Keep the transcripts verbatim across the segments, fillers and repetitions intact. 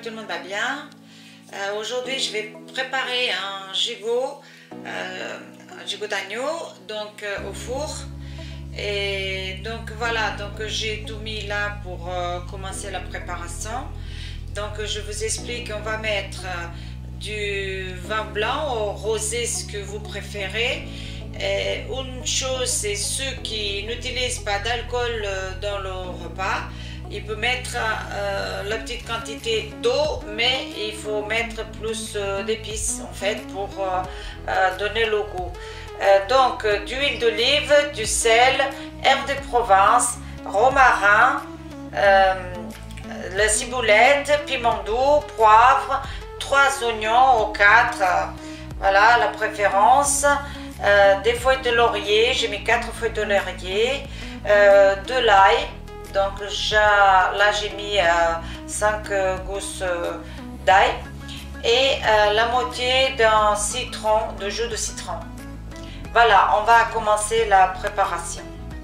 tout le monde va bien. Euh, Aujourd'hui, je vais préparer un gigot, euh, un gigot d'agneau, donc euh, au four. Et donc voilà, donc j'ai tout mis là pour euh, commencer la préparation. Donc je vous explique, on va mettre euh, du vin blanc ou rosé, ce que vous préférez. Et une chose, c'est ceux qui n'utilisent pas d'alcool dans le repas, il peut mettre euh, la petite quantité d'eau, mais il faut mettre plus euh, d'épices en fait pour euh, euh, donner le goût. Euh, donc d'huile d'olive, du sel, herbes de Provence, romarin, euh, la ciboulette, piment doux, poivre, trois oignons ou quatre, euh, voilà la préférence. Euh, des feuilles de laurier, j'ai mis quatre feuilles de laurier, euh, de l'ail, donc là j'ai mis euh, cinq gousses euh, d'ail et euh, la moitié d'un citron, de jus de citron. Voilà, on va commencer la préparation.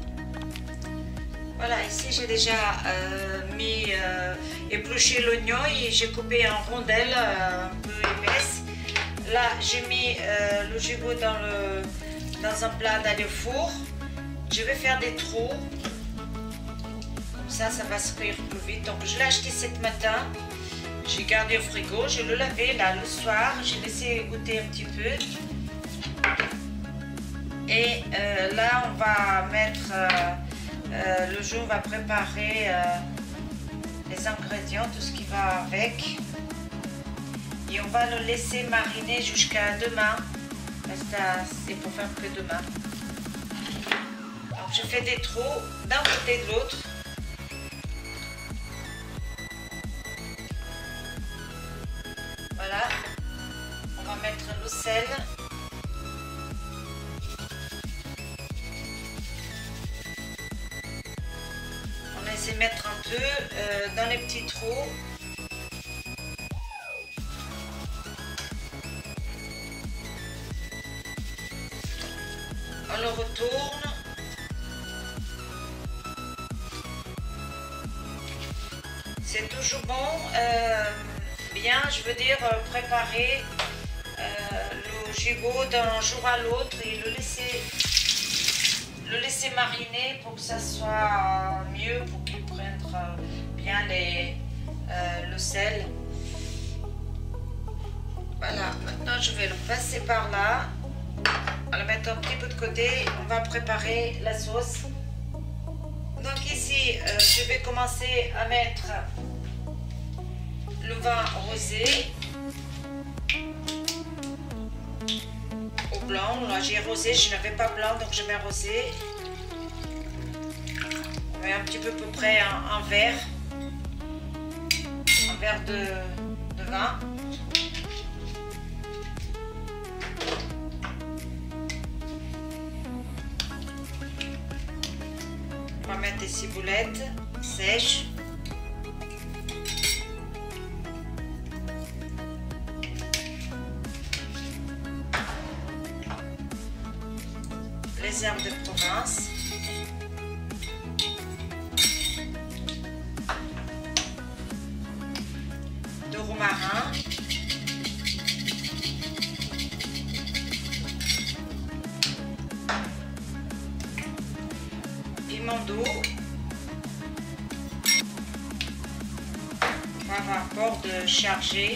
Voilà, ici j'ai déjà euh, mis euh, épluché l'oignon et j'ai coupé en rondelles euh, un peu épaisses. Là, j'ai mis euh, le gigot dans, le, dans un plat d'aller au four. Je vais faire des trous. Comme ça, ça va se cuire plus vite. Donc, je l'ai acheté ce matin. J'ai gardé au frigo. Je le lavais là le soir. J'ai laissé goûter un petit peu. Et euh, là, on va mettre euh, euh, le jus. On va préparer euh, les ingrédients, tout ce qui va avec. Et on va le laisser mariner jusqu'à demain. C'est pour faire que demain. Donc je fais des trous d'un côté et de l'autre. Voilà. On va mettre le sel. On va essayer de mettre un peu euh, dans les petits trous. On le retourne. C'est toujours bon, euh, bien, je veux dire, préparer euh, le gigot d'un jour à l'autre et le laisser, le laisser mariner pour que ça soit mieux, pour qu'il prenne bien les, euh, le sel. Voilà, maintenant je vais le passer par là. On va le mettre un petit peu de côté, on va préparer la sauce. Donc ici, euh, je vais commencer à mettre le vin rosé au blanc. Là j'ai rosé, je n'avais pas blanc, donc je mets rosé. On met un petit peu à peu près un, un verre, un verre de, de vin. On va mettre des ciboulettes sèches. Les herbes de Provence. De romarin. Piment doux. On va avoir port de charger.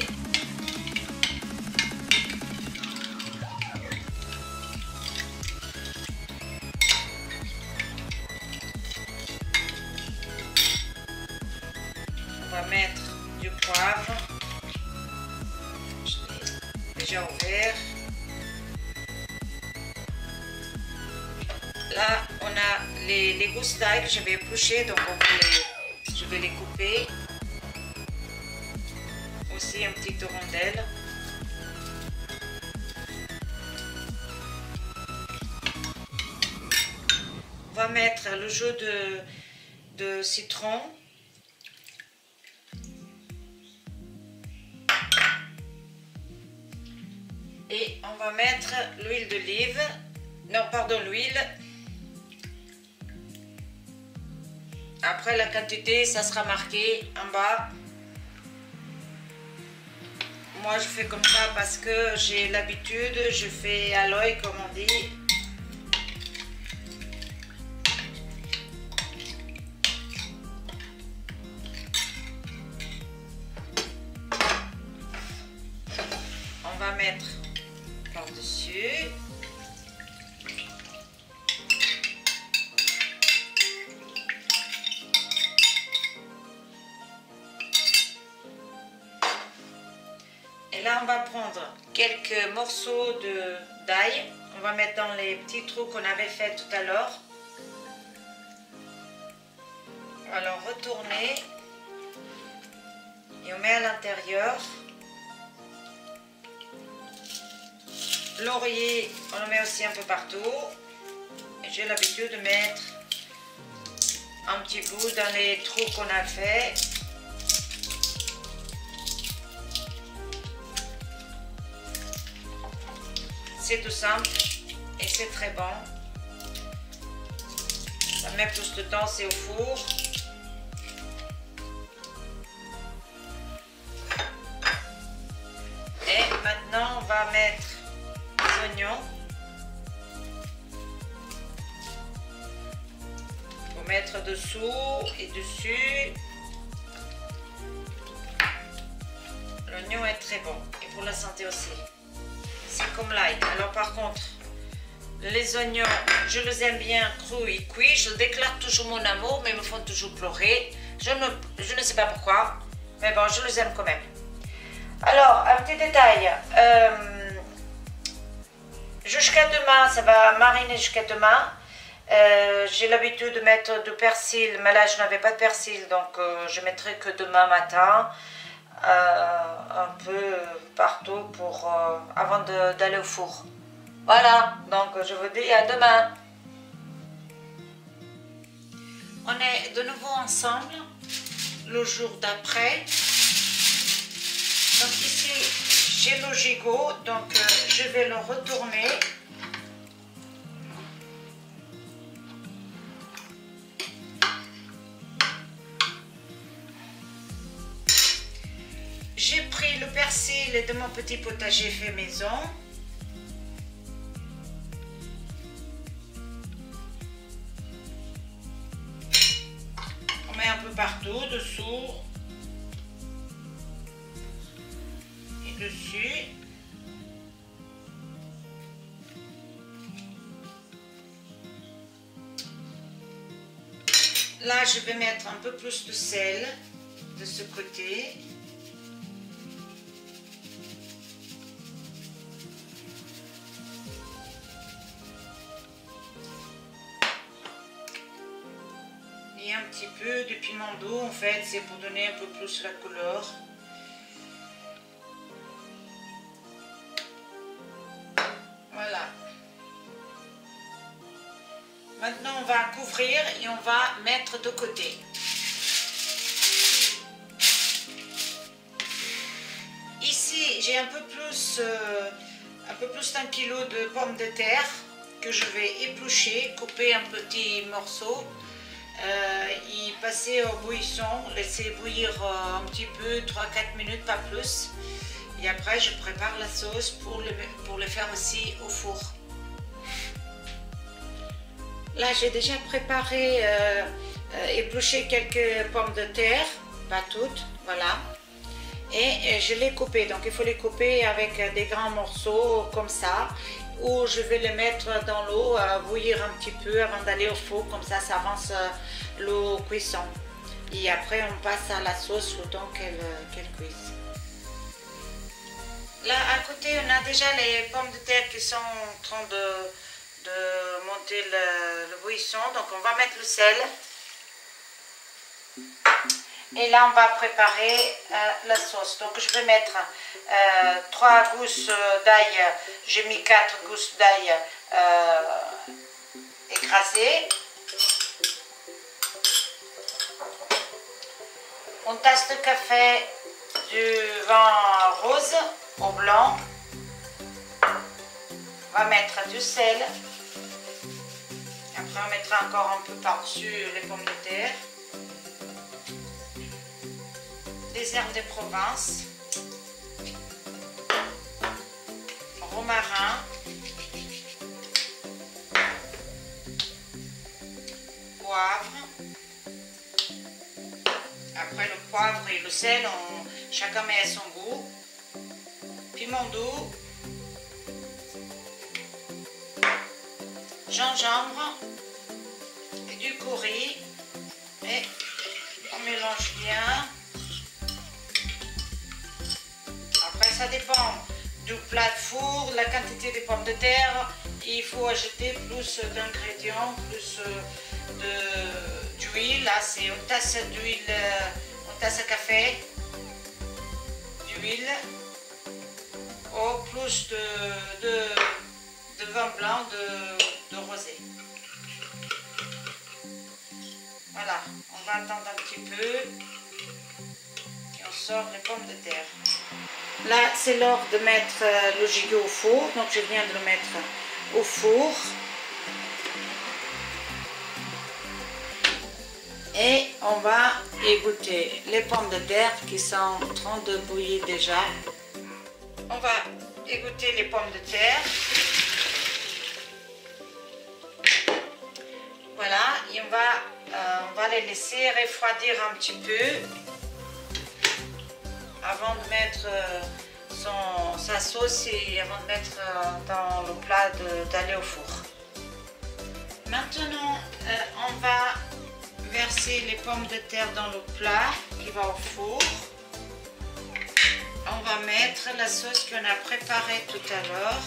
On va mettre du poivre. Je l'ai déjà ouvert. Là, on a les, les gousses d'ail que j'avais épluchées, donc on va les, je vais les couper. Aussi un petit rondelle. On va mettre le jus de, de citron. Et on va mettre l'huile d'olive. Non, pardon, l'huile. Après la quantité, ça sera marqué en bas. moi je fais comme ça parce que j'ai l'habitude, je fais à l'œil comme on dit. On va mettre par-dessus. Et là, on va prendre quelques morceaux de d'ail. On va mettre dans les petits trous qu'on avait fait tout à l'heure. Alors, retourner. Et on met à l'intérieur. Laurier, on le met aussi un peu partout. Et j'ai l'habitude de mettre un petit bout dans les trous qu'on a fait. C'est tout simple et c'est très bon. Ça met plus de temps, c'est au four. Et maintenant, on va mettre les oignons. Il faut mettre dessous et dessus. L'oignon est très bon et pour la santé aussi. C'est comme l'ail. Alors par contre, les oignons, je les aime bien crus et cuits. Je déclare toujours mon amour, mais ils me font toujours pleurer. Je ne, je ne sais pas pourquoi, mais bon, je les aime quand même. Alors, un petit détail. Euh, jusqu'à demain, ça va mariner jusqu'à demain. Euh, J'ai l'habitude de mettre du persil, mais là, je n'avais pas de persil, donc euh, je mettrai que demain matin. Euh, un peu partout pour euh, avant d'aller au four. Voilà, donc je vous dis à demain. On est de nouveau ensemble le jour d'après. Donc ici j'ai le gigot, donc euh, je vais le retourner. J'ai pris le persil de mon petit potager fait maison. On met un peu partout, dessous et dessus. Là, je vais mettre un peu plus de sel de ce côté. Et un petit peu de piment doux, en fait, c'est pour donner un peu plus la couleur. Voilà. Maintenant, on va couvrir et on va mettre de côté. Ici, j'ai un peu plus, euh, un peu plus d'un kilo de pommes de terre que je vais éplucher, couper en petits morceaux. Euh, y passer au bouillisson, laisser bouillir euh, un petit peu, trois à quatre minutes, pas plus. Et après, je prépare la sauce pour le, pour le faire aussi au four. Là, j'ai déjà préparé, euh, euh, épluché quelques pommes de terre, pas toutes, voilà. Et, et je les coupées, donc il faut les couper avec des grands morceaux comme ça. Ou je vais les mettre dans l'eau, à bouillir un petit peu avant d'aller au four, comme ça, ça avance l'eau cuisson. Et après, on passe à la sauce le temps qu'elle qu'elle cuise. Là, à côté, on a déjà les pommes de terre qui sont en train de, de monter le, le bouillisson. Donc, on va mettre le sel. Et là, on va préparer euh, la sauce. Donc, je vais mettre euh, trois gousses d'ail. J'ai mis quatre gousses d'ail euh, écrasées. Une tasse de café du vin rose au blanc. On va mettre du sel. Après, on mettra encore un peu par-dessus les pommes de terre. Des herbes de Provence, romarin, poivre. Après le poivre et le sel, on, chacun met à son goût. Piment doux, gingembre et du curry. Et on mélange bien. Après, ça dépend du plat de four, la quantité de pommes de terre. Il faut ajouter plus d'ingrédients, plus d'huile. Là, c'est une tasse d'huile, une tasse à café d'huile. Ou plus de, de, de vin blanc, de, de rosé. Voilà, on va attendre un petit peu et on sort les pommes de terre. Là, c'est l'heure de mettre le gigot au four, donc je viens de le mettre au four. Et on va égoutter les pommes de terre qui sont en train de bouillir déjà. On va égoutter les pommes de terre. Voilà, et on va, euh, on va les laisser refroidir un petit peu avant de mettre euh, son, sa sauce et avant de mettre euh, dans le plat d'aller au four. Maintenant, euh, on va verser les pommes de terre dans le plat qui va au four. On va mettre la sauce qu'on a préparée tout à l'heure.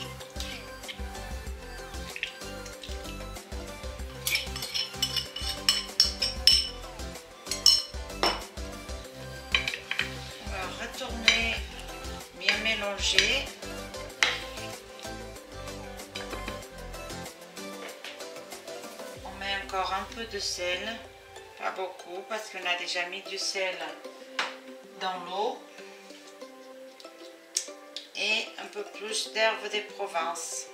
On va retourner, bien mélanger. On met encore un peu de sel, pas beaucoup parce qu'on a déjà mis du sel dans l'eau. Et un peu plus d'herbes de Provence.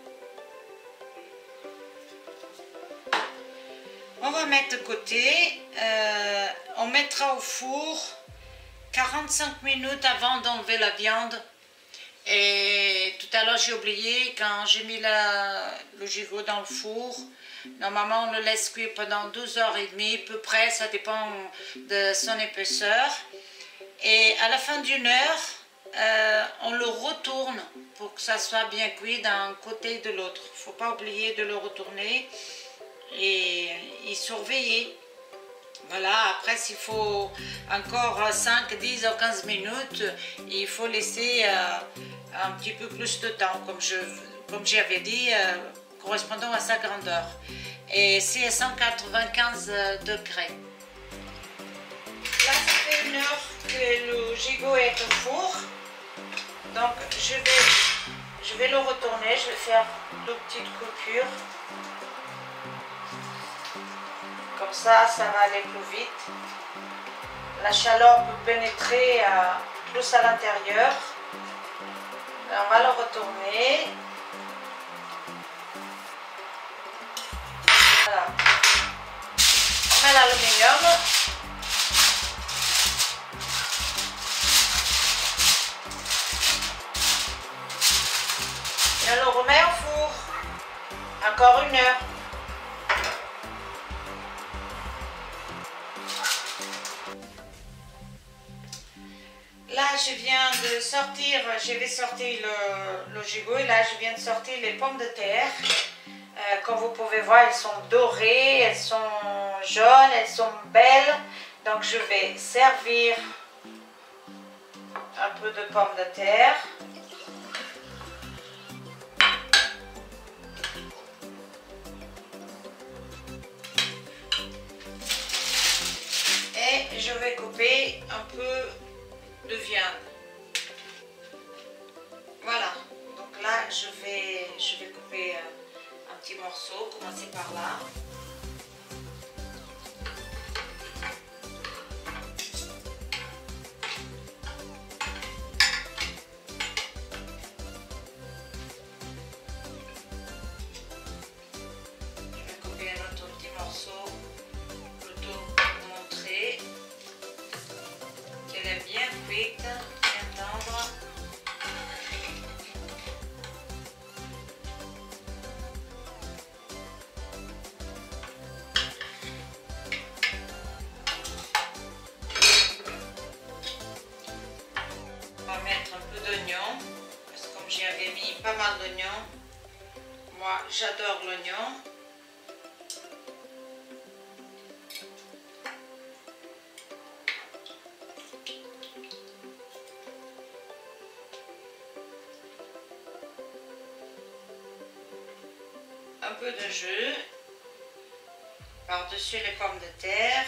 On va mettre de côté. Euh, on mettra au four quarante-cinq minutes avant d'enlever la viande. Et tout à l'heure j'ai oublié, quand j'ai mis la, le gigot dans le four, normalement on le laisse cuire pendant douze heures trente à peu près, ça dépend de son épaisseur. Et à la fin d'une heure, Euh, on le retourne pour que ça soit bien cuit d'un côté et de l'autre. Il ne faut pas oublier de le retourner et, et surveiller. Voilà, après s'il faut encore cinq, dix ou quinze minutes, il faut laisser euh, un petit peu plus de temps, comme je comme j'avais dit, euh, correspondant à sa grandeur. Et c'est à cent quatre-vingt-quinze degrés. Là, ça fait une heure que le gigot est au four. Donc je vais, je vais le retourner, je vais faire deux petites coupures. Comme ça, ça va aller plus vite. La chaleur peut pénétrer euh, plus à l'intérieur. On va le retourner. Voilà. On met l'aluminium. Et on le remet au four, encore une heure. Là, je viens de sortir, j'avais sorti le, le gigot et là, je viens de sortir les pommes de terre. Euh, comme vous pouvez voir, elles sont dorées, elles sont jaunes, elles sont belles. Donc, je vais servir un peu de pommes de terre. Et je vais couper un peu de viande. Voilà, donc là je vais, je vais couper un petit morceau, commencer par là. Je vais couper un autre petit morceau plutôt pour montrer qu'elle est bien cuite. va mettre un peu d'oignon, parce que comme j'avais mis pas mal d'oignons, moi j'adore l'oignon. Un peu de jus par-dessus les pommes de terre.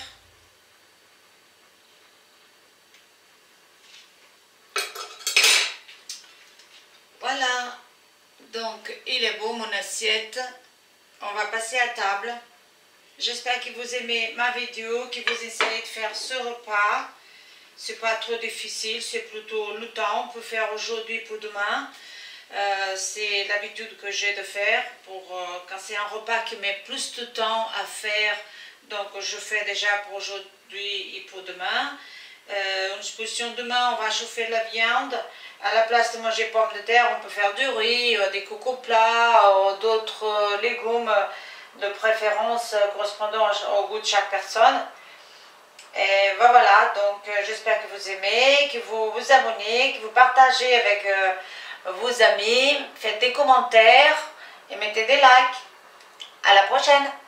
Voilà, donc il est beau mon assiette. On va passer à table. J'espère que vous aimez ma vidéo, que vous essayez de faire ce repas. C'est pas trop difficile, c'est plutôt le temps. On peut faire aujourd'hui pour demain. Euh, c'est l'habitude que j'ai de faire pour euh, quand c'est un repas qui met plus de temps à faire. Donc je fais déjà pour aujourd'hui et pour demain. Euh, une supposition, demain on va chauffer la viande. À la place de manger pommes de terre, on peut faire du riz, euh, des coco plats, euh, d'autres euh, légumes de préférence euh, correspondant au goût de chaque personne. Et voilà, donc euh, j'espère que vous aimez, que vous vous abonnez, que vous partagez avec euh, vos amis, faites des commentaires et mettez des likes. À la prochaine!